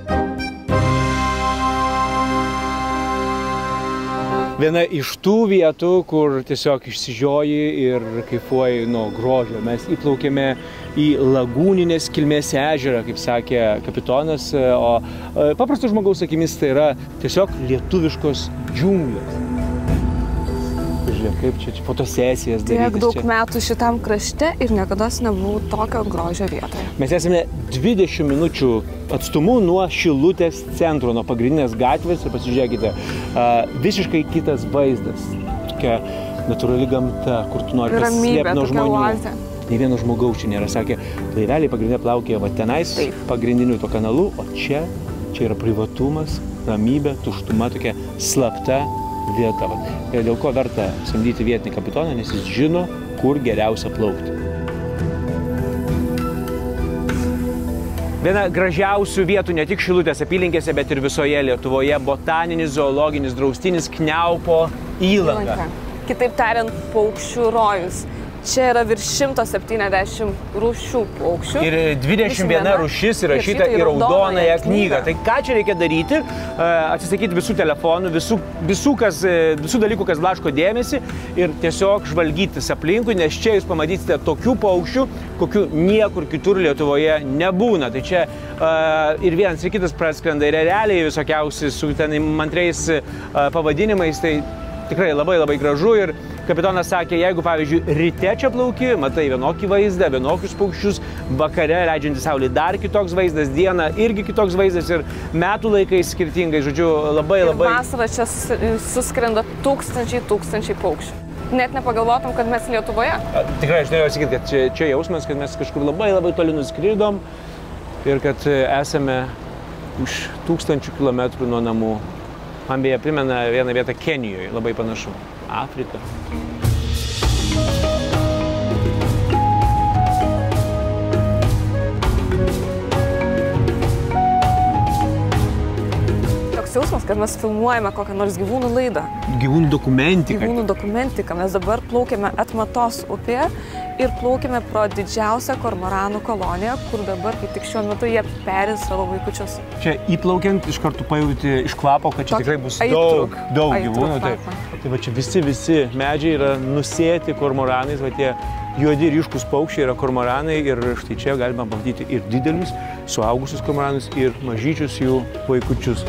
Viena iš tų vietų, kur tiesiog išsižioji ir kaifuoji nuo grožio. Mes įplaukėme į lagūninės kilmės ežerą, kaip sakė kapitonas, o paprastų žmogaus akimis tai yra tiesiog lietuviškos džiunglės. Žiūrėk, kaip čia, čia fotosesijas darytis. Tiek daug čia. metų šitam krašte ir niekada nebuvau tokio grožio vietoje. Mes esame dvidešimt minučių atstumu nuo Šilutės centro, nuo pagrindinės gatvės ir pasižiūrėkite, visiškai kitas vaizdas. Tokia natūrali gamta, kur tu nori pasislėpti nuo žmonių. Nei vieno žmogaus čia nėra, sakė, laiveliai pagrindinė plaukė va tenais, pagrindiniu to kanalu, o čia, čia yra privatumas, ramybė, tuštuma, tokia slapta vieta. Ir dėl ko verta samdyti vietinį kapitoną, nes jis žino, kur geriausia plaukti. Viena gražiausių vietų ne tik Šilutės apylinkėse, bet ir visoje Lietuvoje – botaninis zoologinis draustinis Kniaupo įlanka. Kitaip tariant, paukščių rojus. Čia yra virš šimto septyniasdešimt rūšių paukščių. Ir dvidešimt viena rūšis įrašyta į raudonąją knygą. Tai ką čia reikia daryti? Atsisakyti visų telefonų, visų, visų, kas, visų dalykų, kas blaško dėmesį ir tiesiog žvalgytis aplinkui, nes čia jūs pamatysite tokių paukščių, kokių niekur kitur Lietuvoje nebūna. Tai čia uh, ir vienas ir kitas praskrenda ir realiai visokiausi su ten mantriais uh, pavadinimais. Tai tikrai labai labai gražu ir kapitonas sakė, jeigu, pavyzdžiui, ryte čia plauki, matai vienokį vaizdą, vienokius paukščius, vakare leidžiantį saulį dar kitoks vaizdas, dieną irgi kitoks vaizdas ir metų laikais skirtingai, žodžiu, labai labai... Ir vasarą čia suskrenda tūkstančiai, tūkstančiai paukščių. Net nepagalvotum, kad mes Lietuvoje. A, tikrai, aš norėjau sakyti, kad čia, čia jausmas, kad mes kažkur labai labai toli nuskridom ir kad esame už tūkstančių kilometrų nuo namų. Man beje primena vieną vietą Kenijoje, labai panašu. Afrika. Toks jausmas, kad mes filmuojame kokią nors gyvūnų laidą. Gyvūnų dokumentiką. Gyvūnų dokumentiką. Mes dabar plaukėme Atmatos upėje ir plaukėme pro didžiausią kormoranų koloniją, kur dabar, kaip tik šiuo metu, jie peri savo vaikučius. Čia įplaukiant, iš karto pajauti iš kvapo, kad čia tikrai bus daug, daug gyvūnų. Tai, tai va čia visi, visi medžiai yra nusėti kormoranais, va tie juodi ryškus paukščiai yra kormoranai ir štai čia galima pamatyti ir didelius, suaugusius kormoranus ir mažyčius jų vaikučius.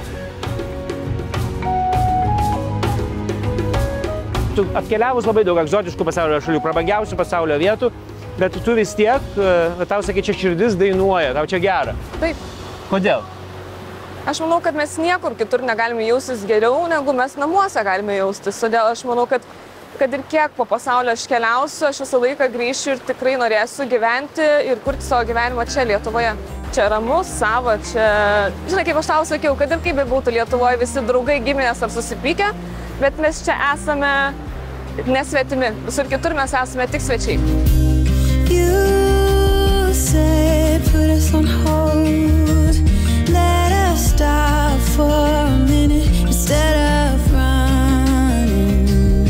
Tu atkeliavus labai daug egzotiškų pasaulio šalių, prabangiausių pasaulio vietų, bet tu vis tiek, tau sakė, čia širdis dainuoja, tau čia gera. Taip. Kodėl? Aš manau, kad mes niekur kitur negalime jaustis geriau, negu mes namuose galime jaustis. Todėl aš manau, kad, kad ir kiek po pasaulio aš keliausiu, aš visą laiką grįšiu ir tikrai norėsiu gyventi ir kurti savo gyvenimą čia Lietuvoje. Čia ramus, savo, čia... Žinai, kaip aš tau sakiau, kad ir kaip būtų Lietuvoje visi draugai, giminės ar susipykę, bet mes čia esame nesvetimi. Visur kitur mes esame tik svečiai. You said put us on hold, let us stop for a minute instead of running.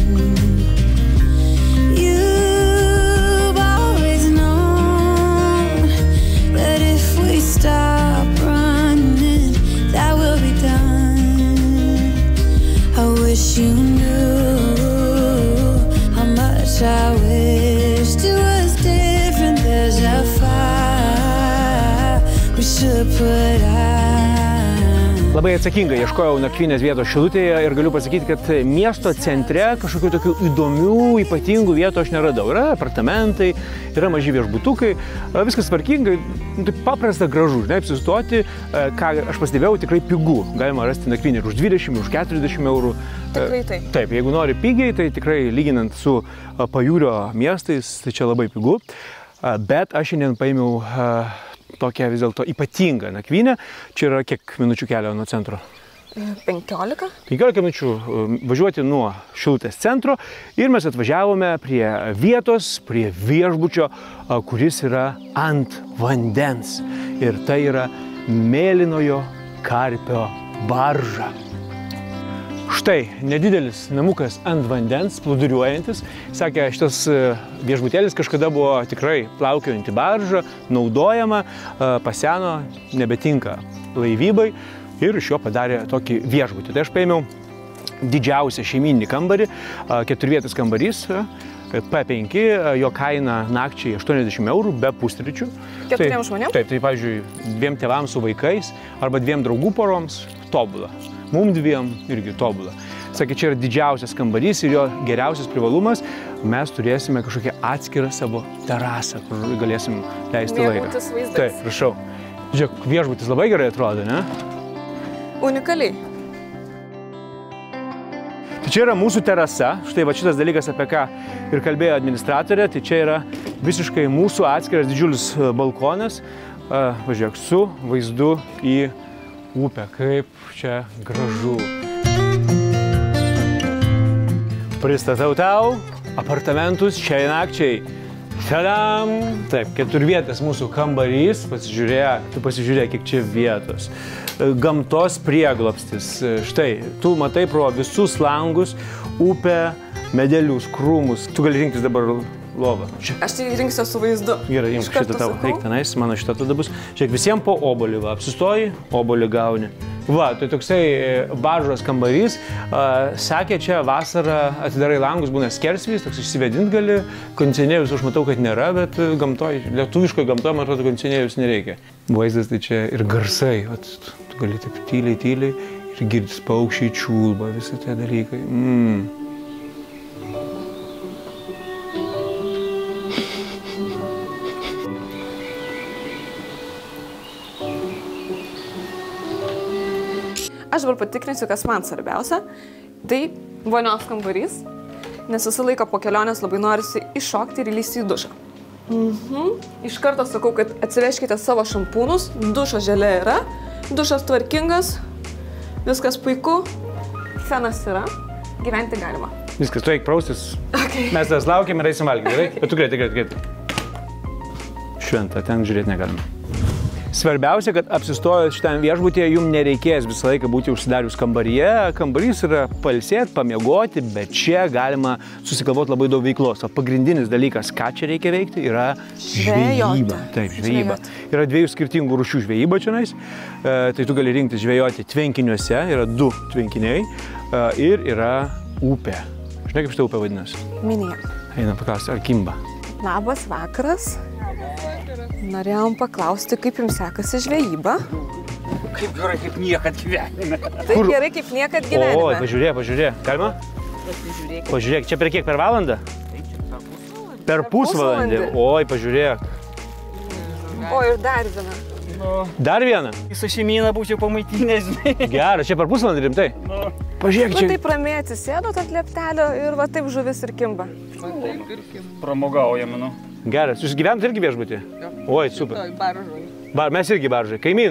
You've always known that if we stop running, that will be done. I wish you knew how much I wished it was different. There's a fire we should put out. Labai atsakingai ieškojau nakvynės vietos Šilutėje ir galiu pasakyti, kad miesto centre kažkokių tokių įdomių, ypatingų vietų aš neradau. Yra apartamentai, yra maži viešbutukai, viskas tvarkingai, taip paprasta, gražu, žinai, apsistoti, ką aš pastebėjau, tikrai pigu. Galima rasti nakvynę ir už dvidešimt, už keturiasdešimt eurų. Tikrai taip. Taip, jeigu nori pigiai, tai tikrai lyginant su pajūrio miestais, tai čia labai pigu. Bet aš šiandien paėmiau tokią vis dėlto ypatingą nakvynę. Čia yra kiek minučių kelio nuo centro? penkiolika. penkiolika minučių važiuoti nuo Šilutės centro ir mes atvažiavome prie vietos, prie viešbučio, kuris yra ant vandens. Ir tai yra Mėlynojo karpio barža. Štai nedidelis namukas ant vandens, plūduriuojantis. Sakė, šitas viešbutėlis kažkada buvo tikrai plaukiojanti barža, naudojama, paseno, nebetinka laivybai ir iš jo padarė tokį viešbutį. Tai aš paėmiau didžiausią šeimyninį kambarį, keturvietis kambarys, P penki, jo kaina nakčiai aštuoniasdešimt eurų be pusryčių. Keturiems žmonėms? Taip, tai pavyzdžiui, dviem tėvams su vaikais arba dviem draugų poroms tobula. Mum dviem irgi tobula. Sakė, čia yra didžiausias kambarys ir jo geriausias privalumas. Mes turėsime kažkokią atskirą savo terasą, kur galėsim leisti laiką. Mėgautis vaizdais. Taip, prašau. Žiūrėk, viešbutis labai gerai atrodo, ne? Unikaliai. Tai čia yra mūsų terasa. Štai va šitas dalykas, apie ką ir kalbėjo administratorė. Tai čia yra visiškai mūsų atskiras didžiulis balkonas. Važiuok, su vaizdu į upę. Kaip čia gražu. Pristatau tau apartamentus šiai nakčiai. Tadam! Taip, keturvietis mūsų kambarys. Pasižiūrėk, tu pasižiūrėk, kiek čia vietos. Gamtos prieglobstis. Štai, tu matai pro visus langus, upę, medelius, krūmus. Tu gali rinktis dabar lovą. Aš tai rinksiu su vaizdu. Gerai, imk šitą tavo. Eik tenais, mano šitą tada bus. Žiūrėk, visiems po obolį, va, apsistoji, obolį gauni. Va, tai toksai baržos kambarys. Sakė, čia vasarą atidarai langus, būna skersvys, toks išsivedint gali. Kondicionierius aš matau, kad nėra, bet gamtoj, lietuviškoje gamtoje, man atrodo, kondicionierius nereikia. Vaizdas tai čia ir garsai. Tu gali taip tyliai, tyliai ir girdis paukščiai, čiulba, visi tie dalykai. Mm. Aš dabar patikrinsiu, kas man svarbiausia. Tai vonios kambarys, nes visą laiką po kelionės labai norisi iššokti ir įlysti į dušą. Mhm. Iš karto sakau, kad atsiveškite savo šampūnus, dušo želė yra, dušas tvarkingas, viskas puiku, fenas yra, gyventi galima. Viskas, tu eik praustis. Okay. Mes tas laukiam ir eisim valgyti, gerai? Bet tu greitai, greitai, greitai. Šventa, ten žiūrėti negalime. Svarbiausia, kad apsistojus šitam viešbutyje jums nereikės visą laiką būti užsidarius kambaryje. Kambarys yra pailsėti, pamiegoti, bet čia galima susigalvoti labai daug veiklos. O pagrindinis dalykas, ką čia reikia veikti, yra žvejyba. Taip, žvejyba. Yra dviejų skirtingų rūšių žvejyba čionais. E, tai tu gali rinktis žvejoti tvenkiniuose, yra du tvenkiniai e, ir yra upė. Žinai, kaip šitą upę vadinasi? Minija. Einam paklausti, ar kimba? Labas vakaras. Norėjom paklausti, kaip jums sekasi žvejyba. Kaip gerai, kaip niekad gyvenime. Taip Kur? Gerai, kaip niekad gyvenime. O, pažiūrėk, pažiūrėk. Galima? Pasižiūrėk. Pažiūrėk, čia per kiek, per valandą? Taip, čia per pusvalandį. Per pusvalandį. Oi, pažiūrėk. O, ir dar viena. Nu, dar viena? Visą šeimyną būčiau pamaitinęs, žinai. Gerai, čia per pusvalandį rimtai? Nu. Pažiūrėk, čia. Na, taip ramiai atsisėdot ant lieptelio ir va taip žuvis ir kimba. Taip ir kimba. Pramogaujame, nu. Geras, jūs gyvenat irgi viešbutį? Oi, super. Baržai. Bar, mes irgi baržai. Kaimynai.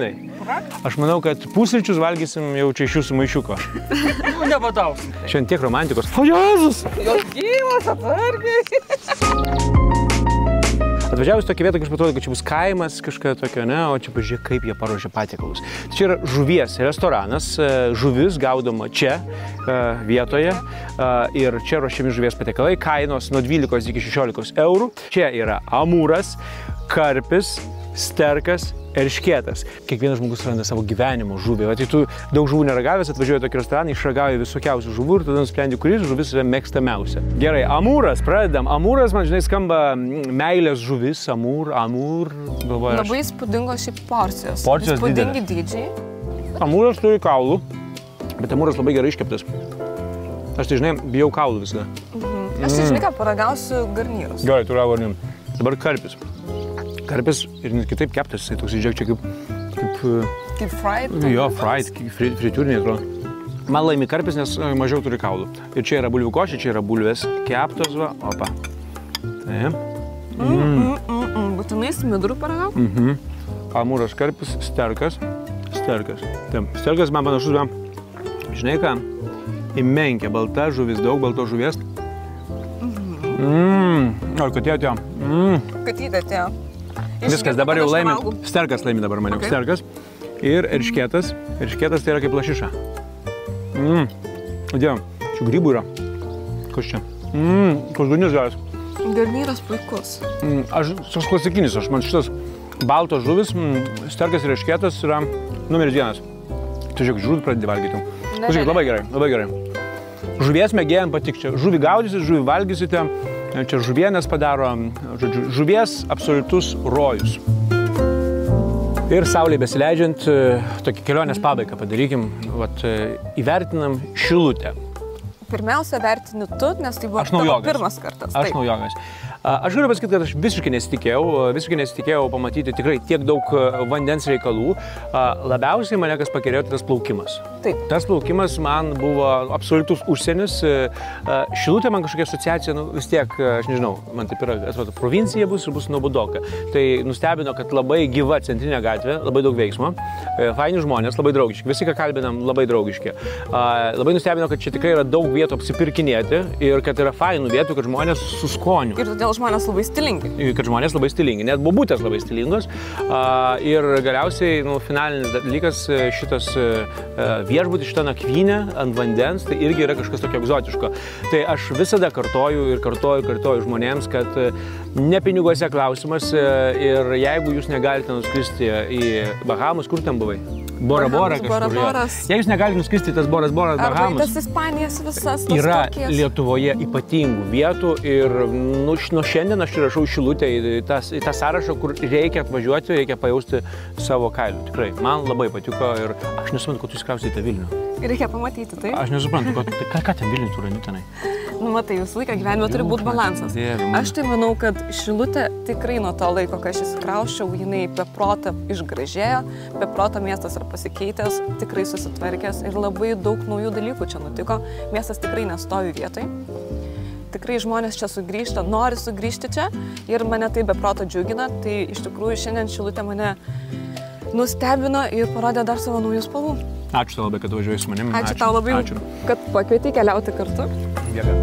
Aš manau, kad pusryčius valgysim jau čia iš jūsų maišiuko. Nu, nebadausim. Šiandien tiek romantikos. O, Jėzus! Jos gyvas, atsargiai. Atvažiavus tokį vietą, kažkaip atrodo, kad čia bus kaimas, kažką tokio, ne, o čia pažiūrėk, kaip jie paruošia patiekalus. Čia yra žuvies restoranas, žuvis gaudoma čia vietoje ir čia ruošiami žuvies patiekalai, kainos nuo dvylikos iki šešiolikos eurų. Čia yra amūras, karpis, sterkas, erškėtas. Kiekvienas žmogus randa savo gyvenimo žuvį. O tai tu daug žuvų neragavęs, atvažiuoji tokį restoraną, išragauji visokiausių žuvų ir tada nusprendi, kuris žuvis yra mėgstamiausia. Gerai, amūras, pradedam. Amūras, man žinai, skamba meilės žuvis, amūr, amūr. Galvoju, Labai įspūdingos šiaip porcijos. Porcijos Įspūdingi dydžiai. Amūras turi kaulų, bet amūras labai gerai iškeptas. Aš tai, žinai, bijau kaulų visada. Mhm. Aš tai, žinai, ką, paragausiu garnyrus. Gerai, turiu garnyrų. Dabar karpis. Karpis ir net kitaip keptas, jisai toks, žiūrėk, čia kaip... Kaip, kaip fried? Jo, fried, fritiūriniai atrodo. Man laimi karpis, nes mažiau turi kaulų. Ir čia yra bulvių košė, čia yra bulvės keptos, va, opa. Taip. Mm, mm, mm, mm. Būtinai smidrų paragauk? Mhm. Amūras, karpis, sterkas. Sterkas. Taip, sterkas man panašus, va. Žinai ką? Į menkę, balta žuvis, daug baltos žuvies. Mmm, o katytė atėjo. Mmm. Katytė atėjo. Viskas, dabar jau laimi. Sterkas laimi dabar maniau. Okay. Sterkas. Ir erškėtas. Erškėtas tai yra kaip lašiša. Mmm. Dėl, čia grybų yra. Kas čia? Mmm, koždunis geras. Garnyras puikus. Mm, aš, toks klasikinis, aš man šitas baltos žuvis, mm, sterkas ir erškėtas yra numeris vienas. Tu žiūrėk, žuvį pradedi valgyti. Žiūrėk, labai gerai, labai gerai. Žuvies mėgėjam patik čia. Žuvį gaudysit, žuvį valgysite. Čia žuvienės padaro, žodžiu, žuvies absoliutus rojus. Ir saulė besileidžiant, tokį kelionės pabaigą padarykim, vat, įvertinam Šilutę. Pirmiausia, vertini tu, nes tai buvo tavo pirmas kartas. Aš naujokas. Aš galiu pasakyti, kad aš visiškai nesitikėjau, visiškai nesitikėjau pamatyti tikrai tiek daug vandens reikalų. Labiausiai mane kas pakerėjo, tai tas plaukimas. Taip. Tas plaukimas man buvo absoliutus užsienis. Šilutė man kažkokia asociacija, nu, vis tiek, aš nežinau, man taip yra, atrodo, provincija bus ir bus nuobodoka. Tai nustebino, kad labai gyva centrinė gatvė, labai daug veiksmo, faini žmonės, labai draugiški, visi, ką kalbinam, labai draugiški. Labai nustebino, kad čia tikrai yra daug vietų apsipirkinėti ir kad yra fainų vietų, kad žmonės su skoniu. Ir todėl žmonės labai stilingi. Kad žmonės labai stilingi, net bobutės labai stilingos. Ir galiausiai, nu, finalinis dalykas, šitas viešbutis, šita nakvynė ant vandens, tai irgi yra kažkas tokio egzotiško. Tai aš visada kartoju ir kartoju, kartoju žmonėms, kad ne piniguose klausimas ir jeigu jūs negalite nuskristi į Bahamus, kur ten buvai? Bora Bora kažkur. Jei jūs negalite nuskristi tas Boras Boras Bahamus. Arba tas Ispanijas visas. Yra Lietuvoje ypatingų vietų ir nu, nuo šiandien aš rašau Šilutę į, tas, į tą sąrašą, kur reikia atvažiuoti, reikia pajausti savo kailių. Tikrai, man labai patiko ir aš nesuprantu, kad jūs kraustėte Vilnių. Reikia pamatyti, tai? Aš nesuprantu, kad, ką, ką ten Vilnių tu randi tenai? Nu, matai, visą laiką gyvenime turi būti balansas. Aš tai manau, kad Šilutė tikrai nuo to laiko, kai aš įsikrausčiau, jinai be proto išgražėjo, be proto miestas yra pasikeitęs, tikrai susitvarkęs ir labai daug naujų dalykų čia nutiko. Miestas tikrai nestovi vietoj. Tikrai žmonės čia sugrįžta, nori sugrįžti čia ir mane tai be proto džiugina. Tai iš tikrųjų šiandien Šilutė mane nustebino ir parodė dar savo naujų spalvų. Ačiū tau labai, kad važiuoji su manimi. Ačiū, Ačiū tau labai, Ačiū. Kad pakvietei keliauti kartu. Gerai.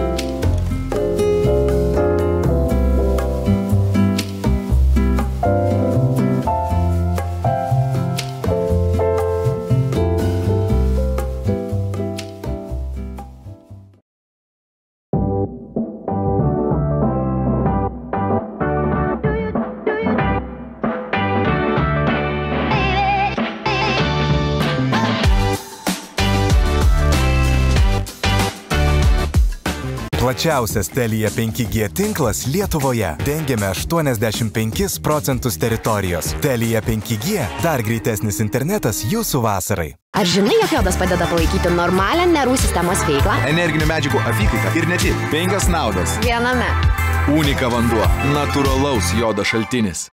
Plačiausias Telia penki G tinklas Lietuvoje. Dengiame aštuoniasdešimt penkis procentus teritorijos. Telia penki G – dar greitesnis internetas jūsų vasarai. Ar žinai, jog jodas padeda palaikyti normalią nervų sistemos veiklą? Energinių medžiagų apykaita ir ne tik. Penkios naudos. Viename. Unika vanduo. Natūralaus jodo šaltinis.